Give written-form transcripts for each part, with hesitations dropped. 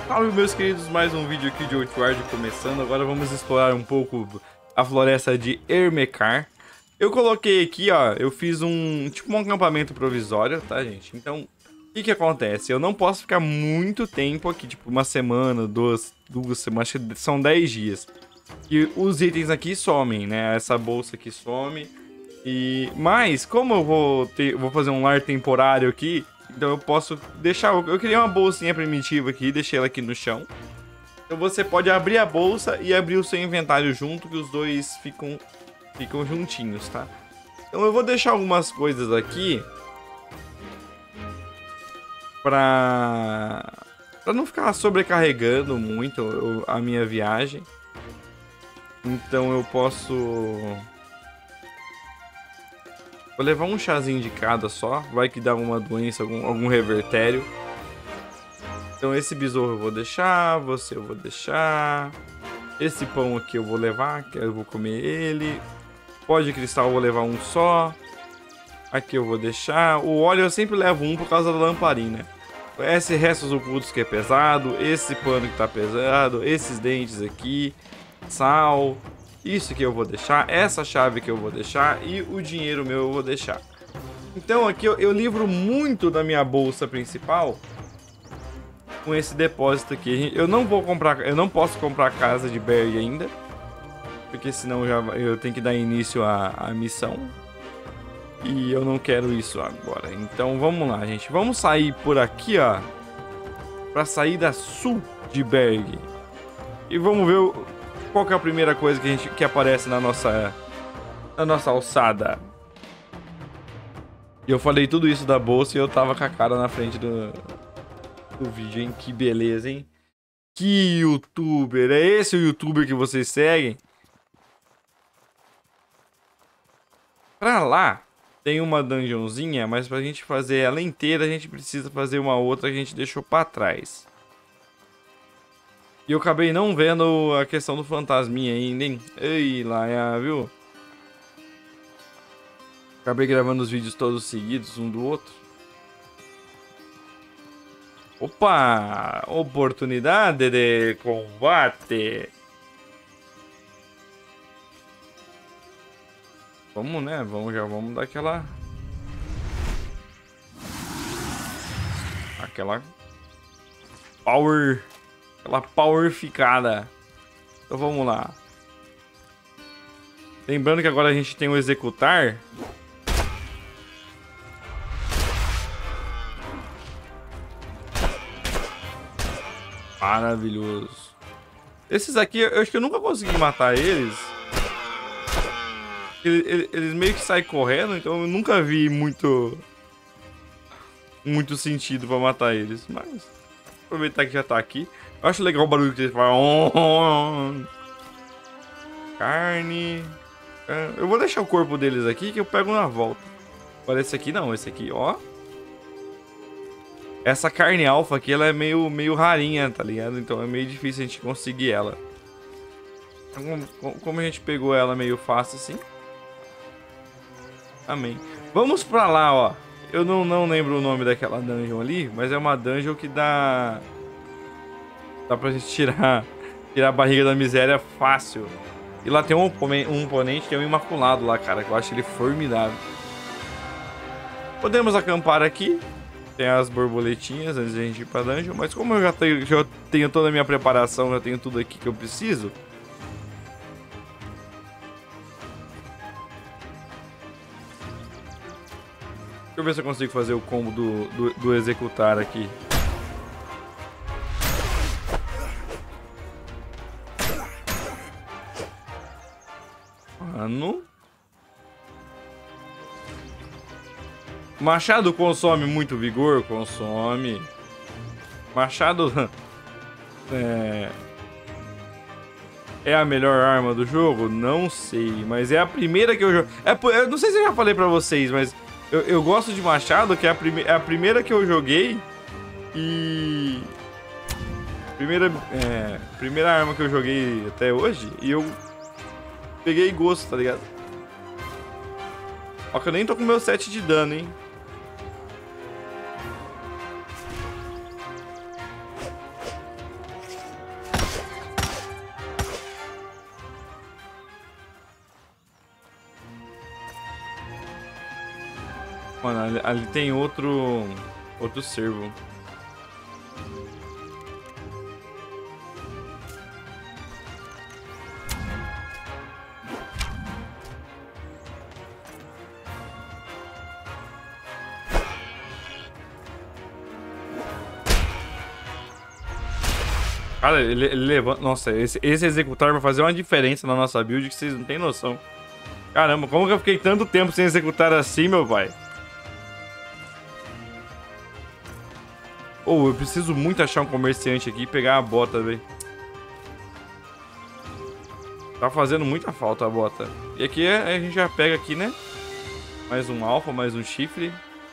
Salve, meus queridos, mais um vídeo aqui de Outward começando. Agora vamos explorar um pouco a floresta de Ermekar. Eu coloquei aqui, ó, eu fiz tipo um acampamento provisório, tá, gente? Então, o que acontece? Eu não posso ficar muito tempo aqui, tipo uma semana, duas semanas, acho que são 10 dias. E os itens aqui somem, né? Essa bolsa aqui some. Mas, como eu vou fazer um lar temporário aqui, então eu posso deixar... Eu criei uma bolsinha primitiva aqui, deixei ela aqui no chão. Então você pode abrir a bolsa e abrir o seu inventário junto, que os dois ficam juntinhos, tá? Então eu vou deixar algumas coisas aqui pra não ficar sobrecarregando muito a minha viagem. Então eu posso... Vou levar um chazinho de cada só. Vai que dá uma doença, algum revertério. Então esse besouro eu vou deixar. Você eu vou deixar. Esse pão aqui eu vou levar, que eu vou comer ele. Pó de cristal eu vou levar um só. Aqui eu vou deixar. O óleo eu sempre levo um por causa da lamparina. Esse restos ocultos que é pesado. Esse pano que tá pesado. Esses dentes aqui. Sal. Isso que eu vou deixar, essa chave que eu vou deixar e o dinheiro meu eu vou deixar. Então aqui eu livro muito da minha bolsa principal com esse depósito aqui. Eu não posso comprar casa de Berg ainda, porque senão eu tenho que dar início à missão. E eu não quero isso agora. Então vamos lá, gente. Vamos sair por aqui, ó, pra saída sul de Berg. E vamos ver qual que é a primeira coisa que aparece na nossa alçada. E eu falei tudo isso da bolsa e eu tava com a cara na frente do vídeo, hein? Que beleza, hein? Que youtuber! É esse o youtuber que vocês seguem? Pra lá tem uma dungeonzinha, mas pra gente fazer ela inteira a gente precisa fazer uma outra que a gente deixou pra trás. E eu acabei não vendo a questão do fantasminha ainda, hein? Ei, lá, viu? Acabei gravando os vídeos todos seguidos, um do outro. Opa! Oportunidade de combate! Vamos, né? Vamos dar aquela... Aquela powerficada. Então vamos lá. Lembrando que agora a gente tem o executar. Maravilhoso. Esses aqui, eu acho que eu nunca consegui matar eles. Eles meio que saem correndo, então eu nunca vi muito sentido pra matar eles. Mas aproveitar que já tá aqui. Eu acho legal o barulho que eles falam. Carne. Eu vou deixar o corpo deles aqui que eu pego na volta. Agora esse aqui não, esse aqui, ó. Essa carne alfa aqui, ela é meio rarinha, tá ligado? Então é meio difícil a gente conseguir ela. Então, como a gente pegou ela meio fácil assim. Amém. Vamos pra lá, ó. Eu não lembro o nome daquela dungeon ali, mas é uma dungeon que dá pra gente tirar a barriga da miséria fácil. E lá tem um oponente que é um imaculado lá, cara, que eu acho ele formidável. Podemos acampar aqui. Tem as borboletinhas antes de a gente ir pra dungeon, mas como eu já tenho toda a minha preparação, já tenho tudo aqui que eu preciso. Deixa eu ver se eu consigo fazer o combo do executar aqui. Mano. Machado consome muito vigor? Consome. Machado é a melhor arma do jogo? Não sei, mas é a primeira que eu jogo. Eu não sei se eu já falei pra vocês, mas eu gosto de machado, que é a primeira que eu joguei. E... Primeira arma que eu joguei até hoje. E eu peguei gosto, tá ligado? Ó que eu nem tô com meu 7 de dano, hein? Mano, ali tem outro cervo. Cara, ele levanta... Nossa, esse executar vai fazer uma diferença na nossa build que vocês não tem noção. Caramba, como que eu fiquei tanto tempo sem executar assim, meu pai? Eu preciso muito achar um comerciante aqui e pegar a bota, velho. Tá fazendo muita falta a bota. E aqui a gente já pega aqui, né? Mais um alfa, mais um chifre.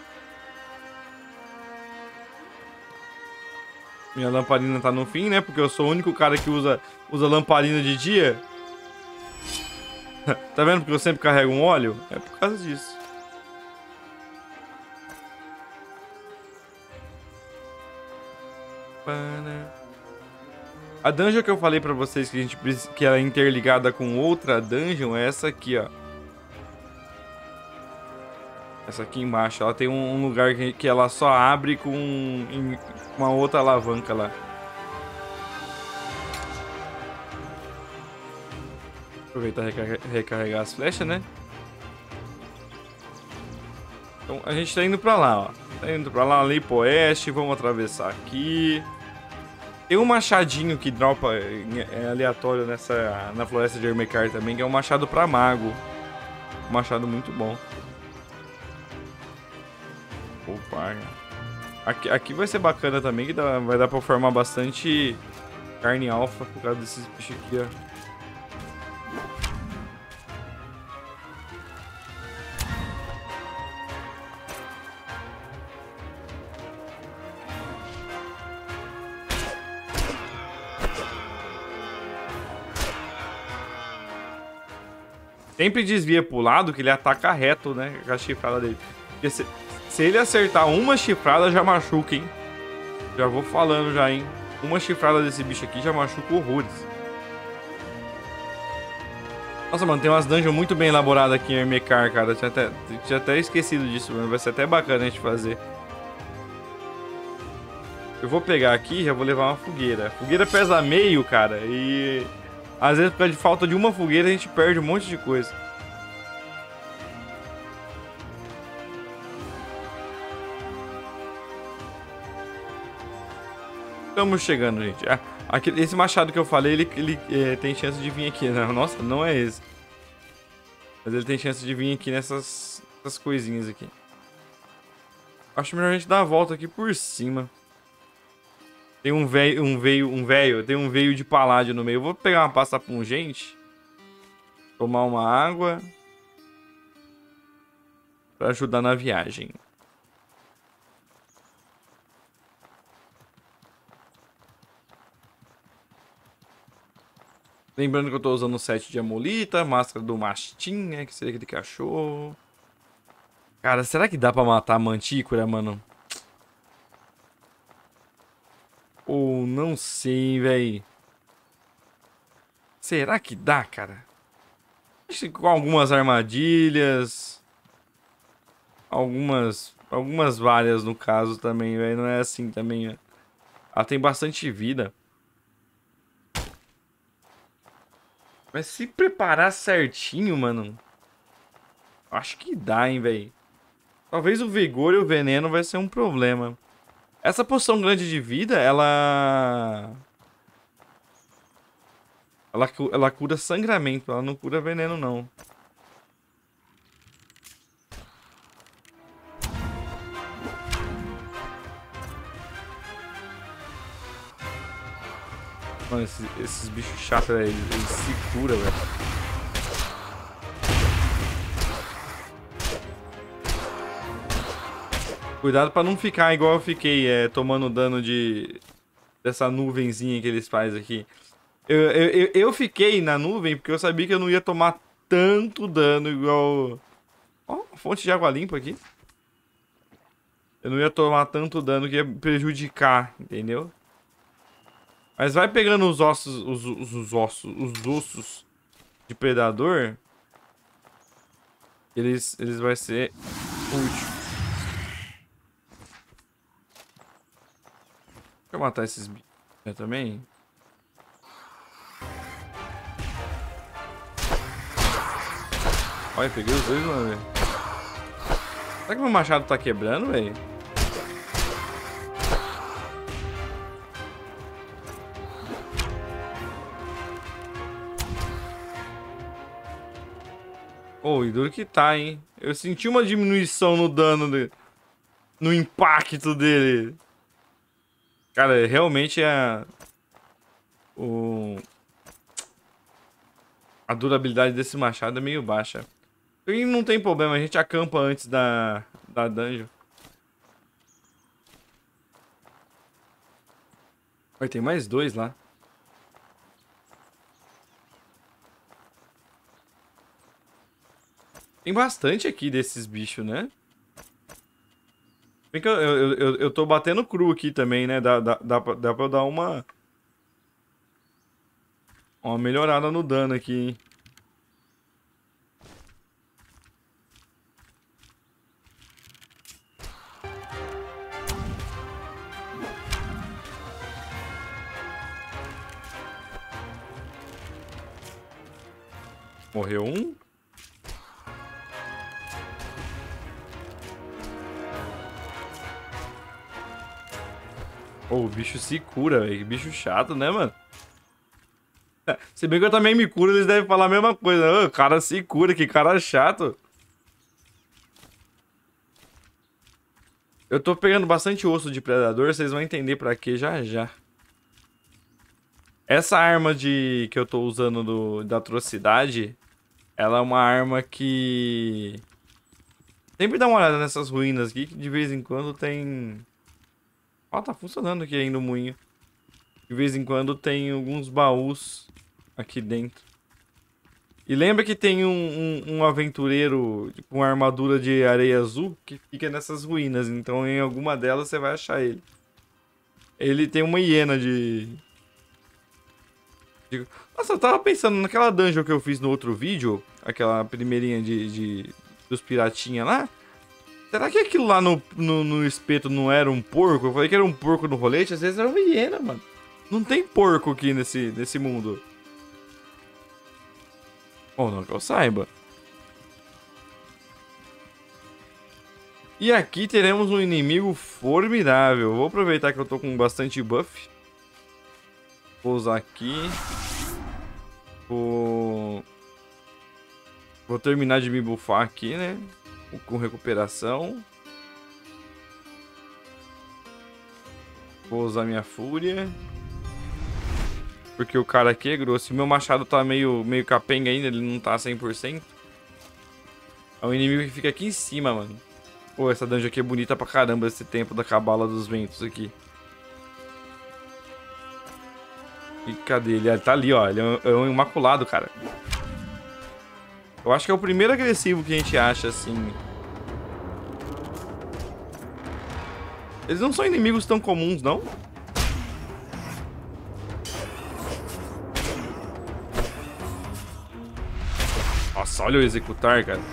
Minha lamparina tá no fim, né? Porque eu sou o único cara que usa lamparina de dia. Tá vendo porque eu sempre carrego um óleo? É por causa disso. A dungeon que eu falei pra vocês que ela é interligada com outra dungeon é essa aqui, ó. Essa aqui embaixo. Ela tem um lugar que ela só abre com uma outra alavanca lá. Aproveitar e recarregar as flechas, né? Então a gente tá indo pra lá, ó. Tá indo pra lá, ali pro oeste. Vamos atravessar aqui. Tem um machadinho que dropa aleatório na floresta de Ermekar também, que é um machado pra mago. Um machado muito bom. Opa. Aqui vai ser bacana também, que vai dar pra formar bastante carne alfa por causa desses bichos aqui, ó. Sempre desvia pro lado que ele ataca reto, né? Com a chifrada dele. Porque se ele acertar uma chifrada, já machuca, hein? Já vou falando já, hein? Uma chifrada desse bicho aqui já machuca horrores. Nossa, mano, tem umas dungeons muito bem elaboradas aqui em Ermekar, cara. Tinha até esquecido disso, mano. Vai ser até bacana a gente fazer. Eu vou pegar aqui e já vou levar uma fogueira. A fogueira pesa meio, cara, e... às vezes, por causa de falta de uma fogueira, a gente perde um monte de coisa. Estamos chegando, gente. Esse machado que eu falei, ele tem chance de vir aqui. Né? Nossa, não é esse. Mas ele tem chance de vir aqui nessas coisinhas aqui. Acho melhor a gente dar a volta aqui por cima. Tem um veio de paládio no meio. Eu vou pegar uma pasta pungente. Tomar uma água. Pra ajudar na viagem. Lembrando que eu tô usando o set de Amolita. Máscara do Mastim, né? Que seria aquele cachorro. Cara, será que dá pra matar a Mantícora, mano? Ou não sei, velho. Será que dá, cara? Acho que com algumas armadilhas. Algumas várias no caso também, velho. Não é assim também, né? Ela tem bastante vida. Mas se preparar certinho, mano. Acho que dá, hein, velho. Talvez o vigor e o veneno vai ser um problema. Essa poção grande de vida, ela cura sangramento, ela não cura veneno, não. Mano, esses bichos chatos, eles se curam, velho. Cuidado pra não ficar igual eu fiquei, tomando dano dessa nuvenzinha que eles fazem aqui. Eu fiquei na nuvem porque eu sabia que eu não ia tomar tanto dano igual... Ó, fonte de água limpa aqui. Eu não ia tomar tanto dano que ia prejudicar, entendeu? Mas vai pegando os ossos, os ossos de predador. Eles vai ser útil. Deixa eu matar esses bichos também. Olha, peguei os dois, mano, velho. Será que meu machado tá quebrando, velho? Oh, e duro que tá, hein? Eu senti uma diminuição no dano, no impacto dele. Cara, realmente a durabilidade desse machado é meio baixa. E não tem problema, a gente acampa antes da dungeon. Vai ter mais dois lá. Tem bastante aqui desses bichos, né? Bem que eu tô batendo cru aqui também, né? Dá pra eu dar uma melhorada no dano aqui, hein? Morreu um. Oh, o bicho se cura, velho. Que bicho chato, né, mano? Se bem que eu também me curo, eles devem falar a mesma coisa. Oh, o cara se cura, que cara chato. Eu tô pegando bastante osso de predador, vocês vão entender pra quê já já. Essa arma que eu tô usando da atrocidade, ela é uma arma que... Sempre dá uma olhada nessas ruínas aqui, que de vez em quando tem... Ó, tá funcionando aqui ainda o moinho. De vez em quando tem alguns baús aqui dentro. E lembra que tem um aventureiro com armadura de areia azul que fica nessas ruínas. Então em alguma delas você vai achar ele. Ele tem uma hiena Nossa, eu tava pensando naquela dungeon que eu fiz no outro vídeo. Aquela primeirinha dos piratinha lá. Será que aquilo lá no espeto não era um porco? Eu falei que era um porco no rolete, às vezes era uma hiena, mano. Não tem porco aqui nesse mundo. Ou não que eu saiba. E aqui teremos um inimigo formidável. Vou aproveitar que eu tô com bastante buff. Vou usar aqui. Vou terminar de me buffar aqui, né? Com recuperação. Vou usar minha fúria. Porque o cara aqui é grosso. Meu machado tá meio capenga ainda, ele não tá 100%. É um inimigo que fica aqui em cima, mano. Pô, essa dungeon aqui é bonita pra caramba, esse templo da Cabala dos Ventos aqui. E cadê ele? Ele tá ali, ó. Ele é um imaculado, cara. Eu acho que é o primeiro agressivo que a gente acha, assim. Eles não são inimigos tão comuns, não? Nossa, olha o executar, cara.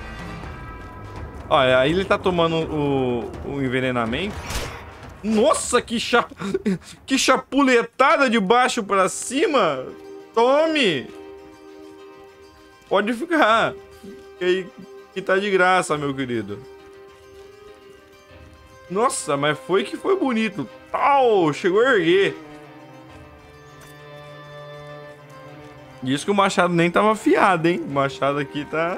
Ó, aí ele tá tomando o envenenamento. Nossa, que chapuletada de baixo pra cima. Tome! Pode ficar. Que tá de graça, meu querido. Nossa, mas foi bonito. Tal, chegou a erguer. Isso que o machado nem tava afiado, hein? O machado aqui tá...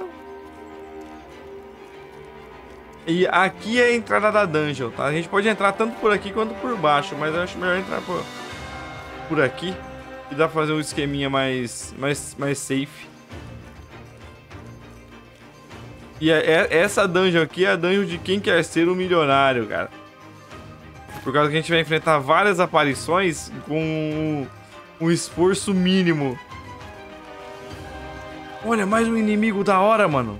E aqui é a entrada da dungeon, tá? A gente pode entrar tanto por aqui quanto por baixo, mas eu acho melhor entrar por aqui. E dá pra fazer um esqueminha mais safe. E essa dungeon aqui é a dungeon de quem quer ser um milionário, cara. Por causa que a gente vai enfrentar várias aparições com um esforço mínimo. Olha, mais um inimigo da hora, mano.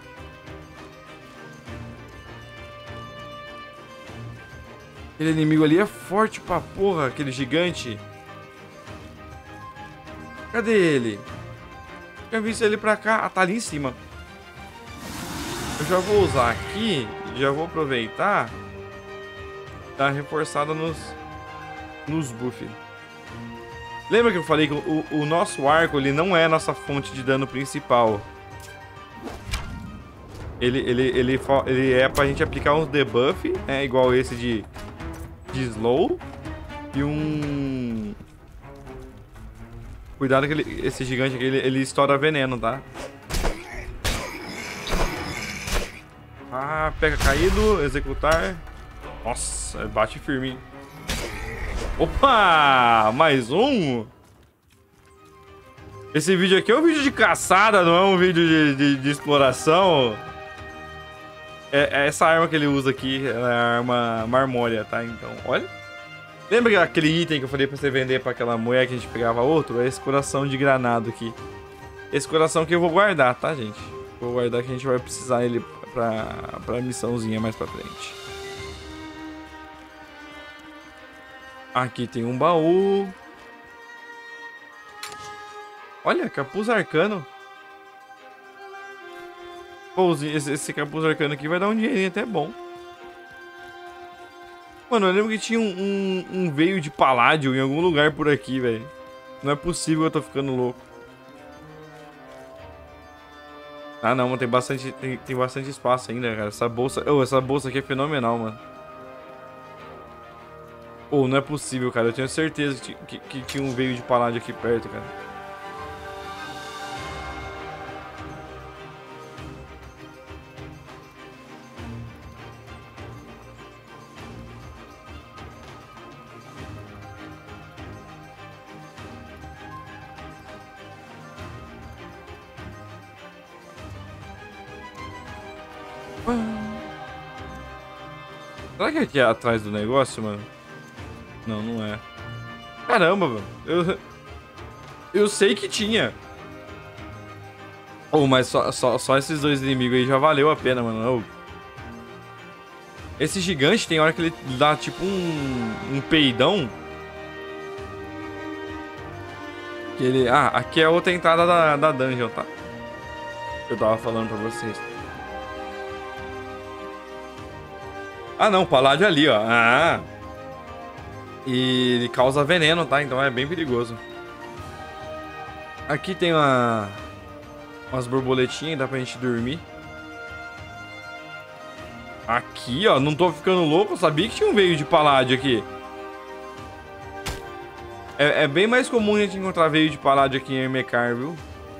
Aquele inimigo ali é forte pra porra, aquele gigante. Cadê ele? Tinha visto ele pra cá. Ah, tá ali em cima. Eu já vou usar aqui. Já vou aproveitar. Dar reforçada nos buff. Lembra que eu falei que o nosso arco, ele não é a nossa fonte de dano principal. Ele é pra gente aplicar uns debuff, né? Igual esse de slow. E um... Cuidado que esse gigante aqui, ele estoura veneno, tá? Ah, pega caído, executar. Nossa, bate firme, hein? Opa! Mais um? Esse vídeo aqui é um vídeo de caçada, não é um vídeo de exploração. Essa arma que ele usa aqui é a arma marmolha, tá? Então, olha. Lembra aquele item que eu falei pra você vender pra aquela mulher que a gente pegava outro? É esse coração de granado aqui. Esse coração aqui eu vou guardar, tá, gente? Vou guardar que a gente vai precisar ele pra missãozinha mais pra frente. Aqui tem um baú. Olha, capuz arcano. Pô, esse capuz arcano aqui vai dar um dinheirinho até bom. Mano, eu lembro que tinha um veio de paládio em algum lugar por aqui, velho. Não é possível que eu tô ficando louco. Ah, não, tem bastante espaço ainda, cara. Essa bolsa aqui é fenomenal, mano. Pô, não é possível, cara. Eu tenho certeza que tinha um veio de paládio aqui perto, cara. Será que aqui é atrás do negócio, mano? Não, não é. Caramba, mano. Eu sei que tinha. Oh, mas só esses dois inimigos aí já valeu a pena, mano. Oh. Esse gigante tem hora que ele dá tipo um peidão. Que ele... Ah, aqui é outra entrada da dungeon, tá? Que eu tava falando pra vocês. Ah, não, o paládio é ali, ó. Ah. E ele causa veneno, tá? Então é bem perigoso. Aqui tem umas borboletinhas, dá pra gente dormir. Aqui, ó, não tô ficando louco. Eu sabia que tinha um veio de paládio aqui. É bem mais comum a gente encontrar veio de paládio aqui em Ermecar, viu?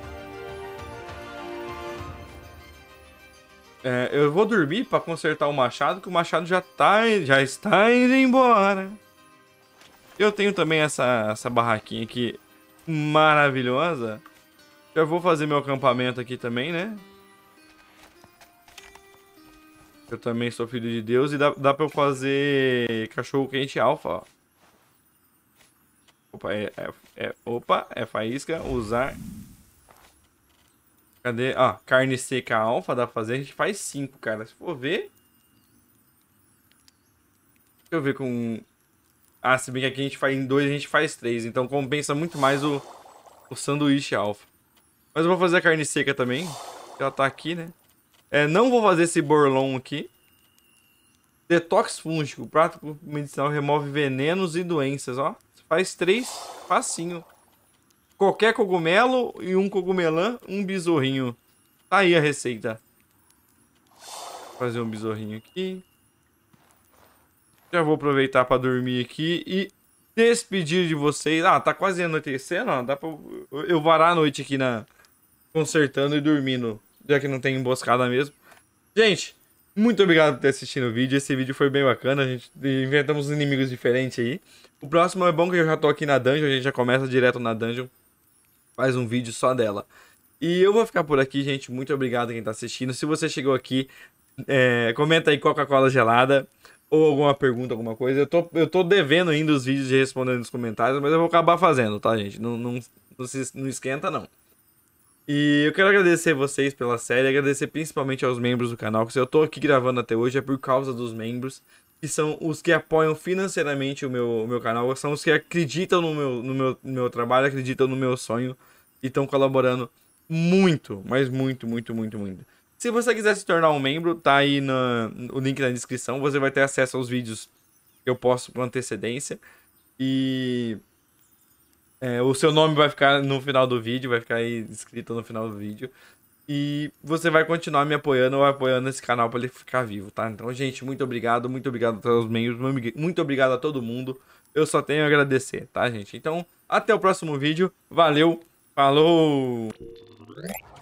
Eu vou dormir pra consertar o machado, que o machado já está indo embora. Eu tenho também essa barraquinha aqui maravilhosa. Já vou fazer meu acampamento aqui também, né? Eu também sou filho de Deus e dá pra eu fazer cachorro quente alfa, ó. Opa, é faísca, usar. Cadê? Ah, carne seca alfa dá pra fazer. A gente faz 5, cara. Se for ver... Deixa eu ver com... Ah, se bem que aqui a gente faz em 2, a gente faz 3. Então compensa muito mais o sanduíche alfa. Mas eu vou fazer a carne seca também. Ela tá aqui, né? Não vou fazer esse borlon aqui. Detox fúngico. Prato medicinal remove venenos e doenças, ó. Faz 3, facinho. Qualquer cogumelo e um cogumelã, um besorrinho. Tá aí a receita. Vou fazer um besorrinho aqui. Já vou aproveitar para dormir aqui e despedir de vocês. Ah, tá quase anoitecendo, ó. Dá pra eu varar a noite aqui consertando e dormindo, já que não tem emboscada mesmo. Gente, muito obrigado por ter assistido o vídeo. Esse vídeo foi bem bacana. A gente inventamos inimigos diferentes aí. O próximo é bom que eu já tô aqui na dungeon. A gente já começa direto na dungeon. Faz um vídeo só dela. E eu vou ficar por aqui, gente. Muito obrigado a quem tá assistindo. Se você chegou aqui, comenta aí Coca-Cola gelada. Ou alguma pergunta, alguma coisa. Eu tô devendo ainda os vídeos de respondendo nos comentários. Mas eu vou acabar fazendo, tá, gente? Não esquenta, não. E eu quero agradecer vocês pela série. Agradecer principalmente aos membros do canal. Que se eu tô aqui gravando até hoje é por causa dos membros. Que são os que apoiam financeiramente o meu canal, são os que acreditam no meu trabalho, acreditam no meu sonho e estão colaborando muito, mas muito, muito, muito, muito. Se você quiser se tornar um membro, tá aí o link na descrição, você vai ter acesso aos vídeos que eu posto com antecedência. E o seu nome vai ficar no final do vídeo, vai ficar aí escrito no final do vídeo. E você vai continuar me apoiando ou apoiando esse canal para ele ficar vivo, tá? Então, gente, muito obrigado a todos os membros, muito obrigado a todo mundo. Eu só tenho a agradecer, tá, gente? Então, até o próximo vídeo. Valeu, falou!